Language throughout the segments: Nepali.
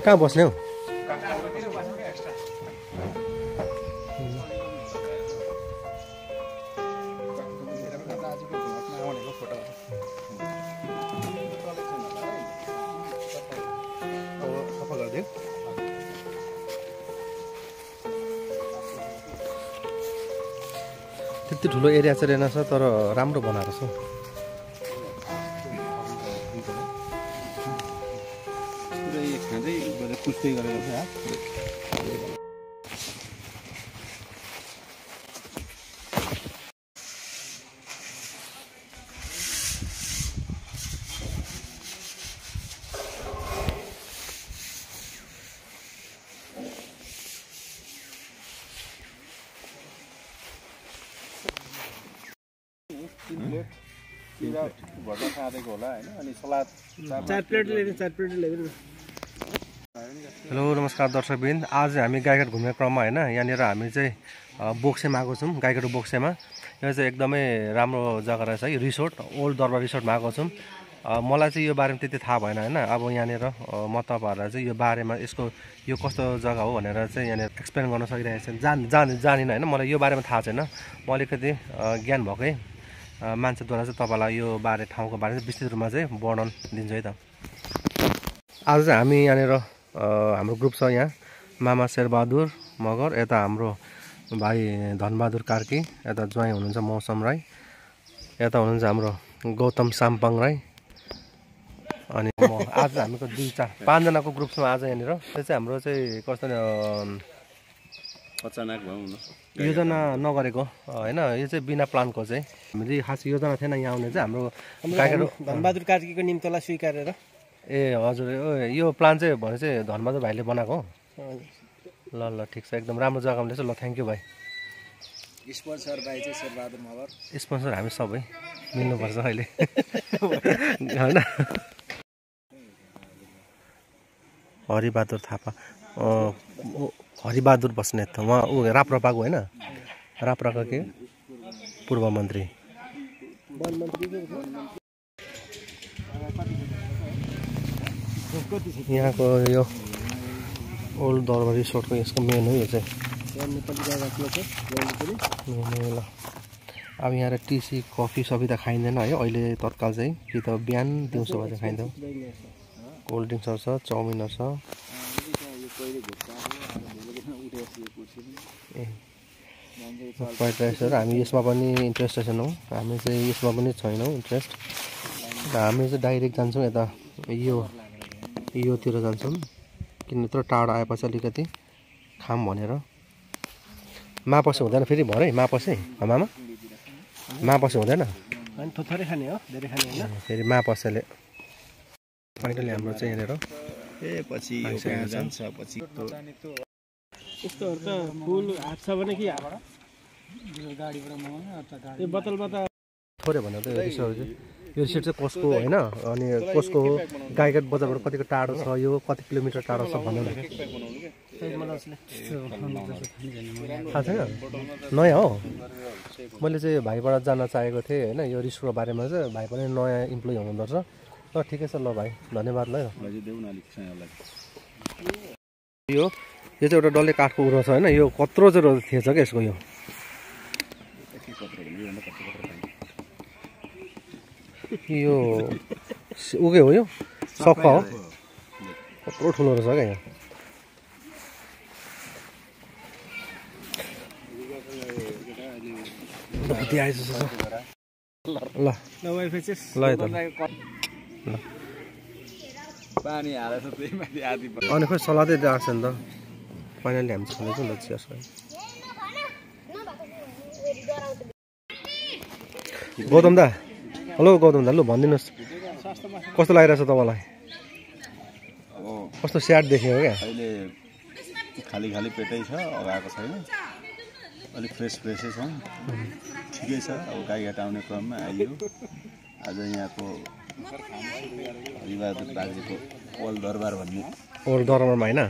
कहाँ बस्ने हौ? त्यति ठुलो एरिया चाहिँ रहेन छ तर राम्रो बनाएको छ। हेलो नमस्कार दर्शकबिन, आज हामी गाईघाट घुम्ने क्रममा होइन यहाँनिर हामी चाहिँ बोक्सेमा आएको छौँ। गाईघाट बोक्सेमा यहाँ चाहिँ एकदमै राम्रो जग्गा रहेछ है, रिसोर्ट ओल्ड दरबार रिसोर्टमा आएको छौँ। मलाई चाहिँ यो बारेमा त्यति थाहा भएन होइन। अब यहाँनिर म तपाईँहरूलाई चाहिँ यो बारेमा यसको यो कस्तो जग्गा हो भनेर चाहिँ यहाँनिर एक्सप्लेन गर्न सकिरहेको छु। जानिनँ होइन, मलाई यो बारेमा थाहा छैन। म अलिकति ज्ञान भएकै मान्छेद्वारा चाहिँ तपाईँलाई यो ठाउँको बारेमा विस्तृत रूपमा चाहिँ वर्णन दिन्छु है त। आज चाहिँ हामी यहाँनिर हाम्रो ग्रुप छ यहाँ, मामा शेरबहादुर मगर, यता हाम्रो भाइ धनबहादुर कार्की, यता ज्वाइँ हुनुहुन्छ मौसम राई, यता हुनुहुन्छ हाम्रो गौतम साम्पाङ राई, अनि म। आज हामीको 5जनाको ग्रुप छौँ आज यहाँनिर। त्यो चाहिँ हाम्रो चाहिँ कस्तो अचानक योजना नगरेको होइन, यो चाहिँ बिना प्लानको चाहिँ हामीले खास योजना थिएन यहाँ आउने चाहिँ। हाम्रो धनबहादुर कार्कीको निम्तोलाई स्वीकारेर ए हजुर, यो प्लान चाहिँ भने चाहिँ धनबहादुर भाइले बनाएको हो। ल ल ठिक छ, एकदम राम्रो जग्गामा ल्याएछ। ल थ्याङ्क यू भाइ। स्पोन्सर भाइ चाहिँ शेरबहादुर मगर। स्पोन्सर हामी सबै मिल्नुपर्छ अहिले होइन। हरिबहादुर थापा, हरिबहादुर बस्नेत, उहाँ ऊ राप्रपाको होइन, राप्रपाको के पूर्व मन्त्री। यहाँको यो ओल्ड दरबार रिसोर्टको यसको मेन हो यो चाहिँ। ल अब यहाँ टिसी कफी सफी त खाइँदैन है अहिले तत्काल चाहिँ, कि त बिहान दिउँसो भएर खाइन्छ। कोल्ड ड्रिङ्क्सहरू छ, चाउमिनहरू छ। फ्राइड राइसहरू हामी यसमा पनि इन्ट्रेस्टेड छैनौँ, हामी चाहिँ यसमा पनि छैनौँ इन्ट्रेस्ट। हामी चाहिँ डाइरेक्ट जान्छौँ यता योतिर जान्छौँ, किन यत्रो टाढो आएपछि अलिकति खाम भनेर। मापसी हुँदैन फेरि भरे, मापसी मामा मापसी हुँदैन, थोरै खाने हो, धेरै खाने होइन। फेरि मापसीले फाइनली हाम्रो चाहिँ यहाँनिर पछि जान्छ। पछि यस्तोहरू त फुल हात छ भने कि गाडीबाट बोतलमा त थोरै भन्दा त यो रिसोर्ट चाहिँ कसको होइन, अनि कसको हो, गाईघाट बजारबाट कतिको टाढो छ, यो कति किलोमिटर टाढो छ भन्नु न। थाहा छैन, नयाँ हो। मैले चाहिँ भाइबाट जान्न चाहेको थिएँ होइन यो रिसोर्टको बारेमा चाहिँ। भाइ पनि नयाँ इम्प्लोइ हुनुहुँदो रहेछ। ल ठिकै छ, ल भाइ धन्यवाद। ल यो चाहिँ एउटा डल्ले काठको उरो छ होइन, यो कत्रो चाहिँ थिएछ क्या यसको। यो उकै हो, यो सफा हो, कत्रो ठुलो रहेछ क्या यो। ल पानी हालेर त्यही माथि आदि अनि खोइ सलादै आएको छ नि त। फाइनली हामी छँदैछौँ ल चियर्स। गौतम दा, हेलो गौतम दा, लु भनिदिनुहोस् कस्तो लागिरहेछ तपाईँलाई? कस्तो स्याड देख्यो क्या? अहिले खाली खाली पेटै छ, अगाएको छैन, अलिक फ्रेसै छ, ठिकै छ। अब गाईघाट आउने क्रममा आइयो। आज यहाँको हरिबहादुर बाजेको ओल्ड दरबार भन्ने ओल्ड दरबारमा होइन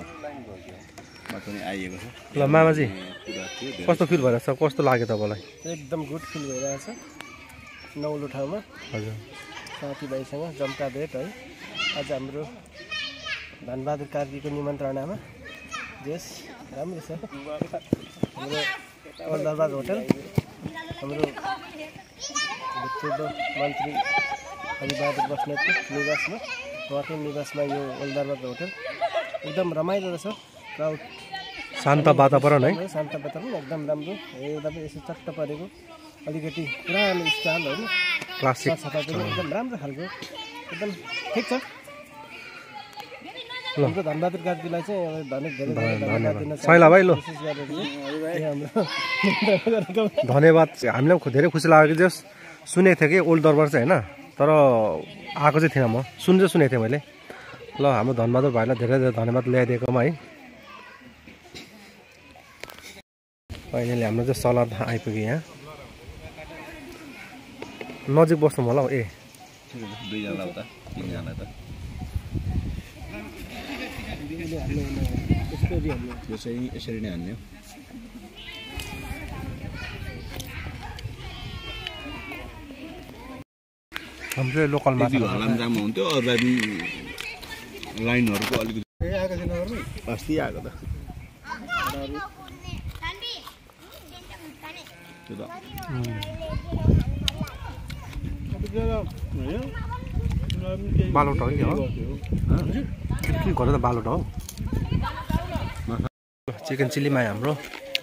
पनि आइएको छ। ल मामाजी कस्तो फिल भइरहेछ, कस्तो लाग्यो तपाईँलाई? एकदम गुड फिल भइरहेछ। नौलो ठाउँमा हजुर साथीभाइसँग जम्का भेट है। आज हाम्रो धनबहादुर कार्कीको निमन्त्रणामा जस राम्रो छ हाम्रो ओल्ड दरबार होटल हाम्रो भूतपूर्व मन्त्री हरिबहादुर बस्नेतको निवासमा उहाँकै निवासमा यो ओल्ड दरबार होटल एकदम रमाइलो रहेछ क्राउड शान्त वातावरण है शान्त वातावरण एकदम राम्रो एउटा यसो चट्ट परेको अलिकति पुरानो स्टाइल होइन क्लासिक सफाइ पनि एकदम राम्रो खालको एकदम ठिक छ हाम्रो धनबहादुर कार्कीलाई चाहिँ धेरै धन्यवाद दिन सैला भाइ ल विशेष गरेर चाहिँ हाम्रो धन्यवाद हामीलाई पनि धेरै खुसी लाग्यो कि जस सुनेको थिएँ कि ओल्ड दरबार चाहिँ होइन तर आएको चाहिँ थिइनँ म सुनेको थिएँ मैले ल हाम्रो धनबहादुर भाइलाई धेरै धेरै धन्यवाद ल्याइदिएकोमा है फाइनली हाम्रो चाहिँ सलाद आइपुग्यो यहाँ नजिक बस्नु होला हौ ए 2 जना उता 3 जना त यो चाहिँ यसरी नै हान्ने हो हाम्रो चाहिँ लोकल माछा हालाम जाम हुन्थ्यो अरूलाई लाइनहरूको अलिकति अस्ति आएको त बालोट हो कि हो के गर्दा त बालोट हो चिकन चिल्लीमा हाम्रो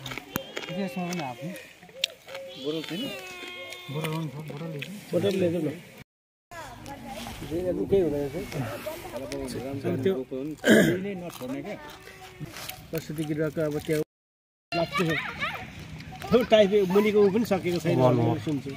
प्रस्तुति गृहको अब त्यो लाग्छ टाइप मुनिको पनि सकेको छैन सुन्छु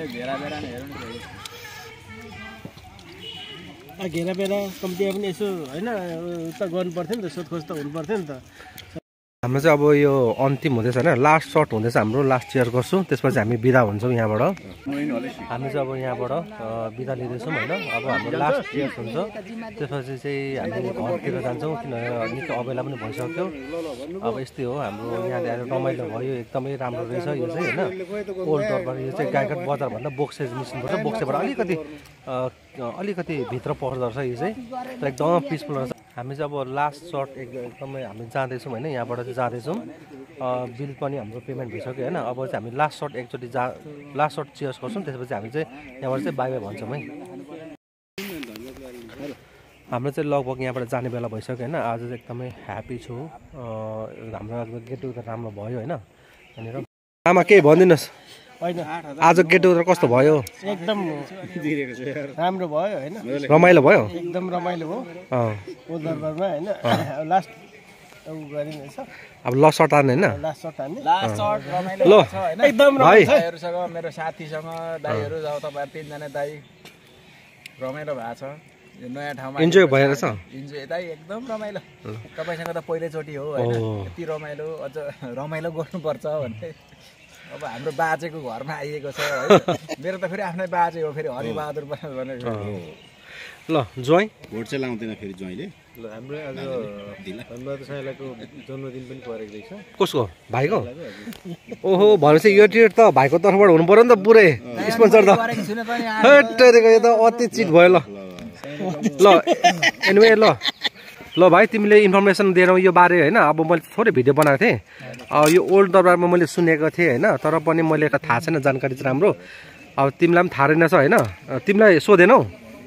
घेरा बेरा कम्ती पनि यसो होइन उता गर्नु पर्थ्यो नि त सोधखोज त हुनु पर्थ्यो नि त हाम्रो चाहिँ अब यो अन्तिम हुँदैछ होइन लास्ट सर्ट हुँदैछ हाम्रो लास्ट चेयर गर्छु त्यसपछि हामी बिदा हुन्छौँ यहाँबाट हामी चाहिँ अब यहाँबाट बिदा लिँदैछौँ होइन अब हाम्रो लास्ट चेयर हुन्छ त्यसपछि चाहिँ हामी घरतिर जान्छौँ किनभने निकै अबेला पनि भइसक्यो अब यस्तै हो हाम्रो यहाँले आएर रमाइलो भयो एकदमै राम्रो रहेछ यो चाहिँ होइन ओल्ड दरबार यो चाहिँ गाईघाट बजारभन्दा बोक्से निस्किनुपर्छ बोक्सेबाट अलिकति भित्र पर्दो रहेछ यो चाहिँ तर एकदम पिसफुल रहेछ हामी चाहिँ अब लास्ट सर्ट एकदमै हामी जाँदैछौँ होइन यहाँबाट चाहिँ जाँदैछौँ बिल पनि हाम्रो पेमेन्ट भइसक्यो होइन अब चाहिँ हामी लास्ट सर्ट एकचोटि लास्ट सर्ट चियर्स गर्छौँ त्यसपछि हामी चाहिँ यहाँबाट चाहिँ बाई बाई भन्छौँ है हाम्रो चाहिँ लगभग यहाँबाट जाने बेला भइसक्यो होइन आज चाहिँ एकदमै ह्याप्पी छु हाम्रो गेट टुगेदर राम्रो भयो होइन यहाँनिर आमा केही भनिदिनुहोस् होइन आज गेट टुगेदर कस्तो भयो एकदम राम्रो भयो होइन रमाइलो भयो एकदम रमाइलो हो ओल्ड दरबारमा होइन लास्ट गरिनेछ अब लास्ट सर्ट हान्ने होइन लास्ट सर्ट हान्ने ल एकदम भाइ दाइहरूसँग मेरो साथीसँग दाइहरू जाऊ तपाईहरु 3 जना दाइ रमाइलो भएको छ यो नयाँ ठाउँमा इन्जोय भइरहेछ इन्जोय दाइ एकदम रमाइलो तपाईसँग त पहिलोचोटि हो हैन यति रमाइलो अझ रमाइलो गर्नुपर्छ भन्ने अब हाम्रो बाजेको घरमा आइएको छ है मेरो त फेरि आफ्नै बाजे हो फेरि हरिबहादुर भनेको ल ज्वाइँ भोट चाहिँ लाउँदैन फेरि ज्वाइँले ल हाम्रो आज धनबहादुर साइलाको जन्मदिन पनि परेको रहेछ कसको भाइको ओहो भनेपछि यो टिकट त भाइको तर्फबाट हुनु पर्यो नि त पुरै स्पोन्सर त हेटेको यो त अति चिट भयो ल एनिवे ल भाइ तिमीले इन्फर्मेसन दिएर यो बारे होइन अब मैले थोरै भिडियो बनाएको थिएँ यो ओल्ड दरबारमा मैले सुनेको थिएँ होइन तर पनि मैले थाहा छैन जानकारी चाहिँ राम्रो अब तिमीलाई पनि थाहा रहेनछ होइन तिमीलाई सोधेनौ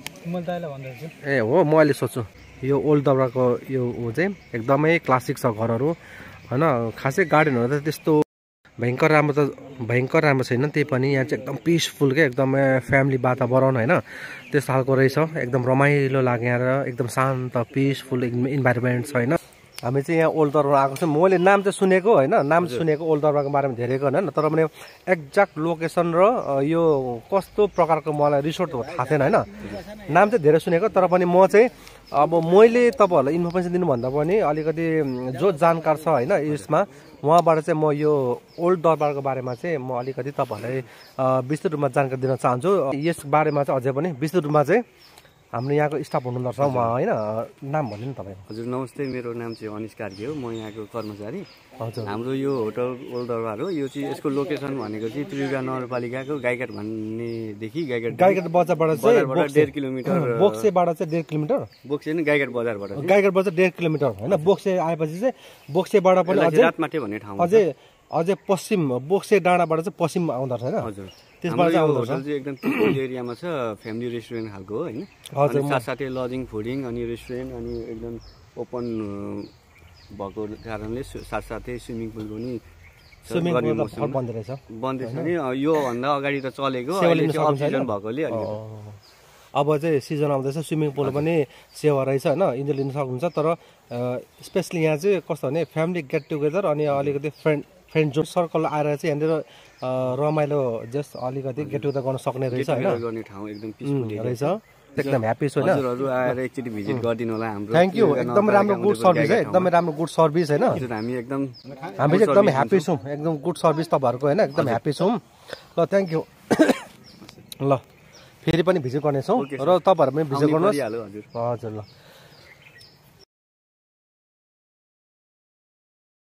ए हो म अहिले सोध्छु यो ओल्ड दरबारको यो चाहिँ एकदमै क्लासिक छ घरहरू होइन खासै गार्डनहरू त त्यस्तो भयङ्कर राम्रो छैन त्यही पनि यहाँ चाहिँ एकदम पिसफुल क्या एकदमै फ्यामिली वातावरण होइन त्यस्तो खालको रहेछ एकदम रमाइलो लाग्यो यहाँ एकदम शान्त पिसफुल इन्भाइरोमेन्ट छ होइन हामी चाहिँ यहाँ ओल्ड दरबार आएको छौँ मैले नाम चाहिँ सुनेको होइन नाम सुनेको ओल्ड दरबारको बारेमा धेरैको होइन तर पनि एक्ज्याक्ट लोकेसन र यो कस्तो प्रकारको मलाई रिसोर्ट थाहा थिएन होइन नाम चाहिँ धेरै सुनेको तर पनि म चाहिँ अब मैले तपाईँहरूलाई इन्फर्मेसन दिनुभन्दा पनि अलिकति जो जानकार छ होइन यसमा उहाँबाट चाहिँ म यो ओल्ड दरबारको बारेमा चाहिँ म अलिकति तपाईँहरूलाई विस्तृत रूपमा जानकारी दिन चाहन्छु यस बारेमा चाहिँ अझै पनि विस्तृत रूपमा चाहिँ हाम्रो यहाँको स्टाफ हुनुहुँदो रहेछ उहाँ होइन नाम भन्नु नि तपाईँको हजुर नमस्ते मेरो नाम चाहिँ अनिश कार्की हो म यहाँको कर्मचारी हजुर हाम्रो यो होटल ओल्ड दरबार हो यो चाहिँ यसको लोकेसन भनेको चाहिँ त्रियुगा नगरपालिकाको गाईघाट भन्नेदेखि गाईघाट बजारबाट चाहिँ बजारबाट 1.5 किलोमिटर बोक्सेबाट चाहिँ 1.5 किलोमिटर बोक्से नि गाईघाट बजारबाट चाहिँ गाईघाट बजार 1.5 किलोमिटर होइन बोक्से आएपछि चाहिँ बोक्सेबाट पनि अझै रातमाटे भन्ने ठाउँ अझै पश्चिम बोक्से डाँडाबाट चाहिँ पश्चिम आउँदो रहेछ होइन हजुर त्यसबाट चाहिँ आउँदो होटल चाहिँ एकदम पिकनिक एरियामा छ फ्यामिली रेस्टुरेन्ट खालको हो होइन हजुर अनि साथसाथै लजिङ फुडिङ अनि रेस्टुरेन्ट अनि एकदम ओपन भएको कारणले साथसाथै स्विमिङ पुल पनि छ, स्विमिङ गर्मी पुल मौसममा। बन्द रहेछ बन्दै छ नि योभन्दा अगाडि त चलेको अहिले चाहिँ अफ सिजन भएकोले अलिकति अब चाहिँ सिजन आउँदैछ स्विमिङ पुल पनि सेवा रहेछ होइन इन्जोय लिन सक्नुहुन्छ तर स्पेसली यहाँ चाहिँ कस्तो भने फ्यामिली गेट टुगेदर अनि अलिकति फ्रेन्ड जो सर्कल आएर चाहिँ यहाँनिर रमाइलो जस्ट अलिकति गेट टुगेदर गर्न सक्ने रहेछ होइन गर्ने ठाउँ एकदम पिसफुल रहेछ एकदम ह्याप्पी छु होइन हजुरहरू आएर एकचोटि भिजिट गरिदिनु होला हाम्रो थ्याङ्क यू एकदमै राम्रो गुड सर्भिस है एकदमै राम्रो गुड सर्भिस होइन हजुर हामी एकदम हामी चाहिँ एकदमै ह्याप्पी छौँ एकदम गुड सर्भिस तपाईँहरूको होइन एकदम ह्याप्पी छौँ ल थ्याङ्क यू ल फेरि पनि भिजिट गर्नेछौँ र तपाईँहरू पनि भिजिट गर्नुहोस् गरिहाल्यो हजुर हजुर ल